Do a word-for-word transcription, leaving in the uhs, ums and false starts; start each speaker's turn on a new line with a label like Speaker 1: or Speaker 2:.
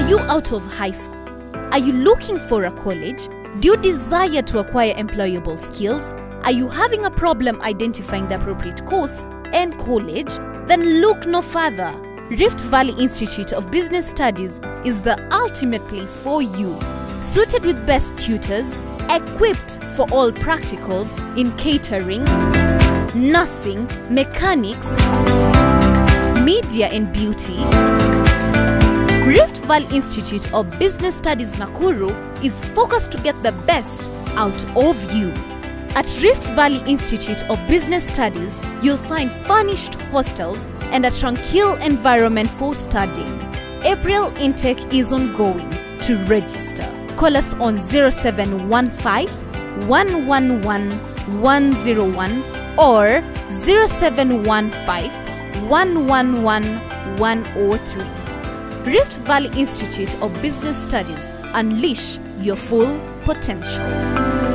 Speaker 1: you out of high school? Are you looking for a college? Do you desire to acquire employable skills? Are you having a problem identifying the appropriate course and college? Then look no further. Rift Valley Institute of Business Studies is the ultimate place for you. Suited with best tutors, equipped for all practicals in catering, nursing, mechanics, media and beauty. Rift Valley Institute of Business Studies Nakuru is focused to get the best out of you. At Rift Valley Institute of Business Studies, you'll find furnished hostels and a tranquil environment for studying. April intake is ongoing. To register, call us on zero seven one five, one one one, one zero one or zero seven one five, one one one, one zero three. Rift Valley Institute of Business Studies. Unleash your full potential.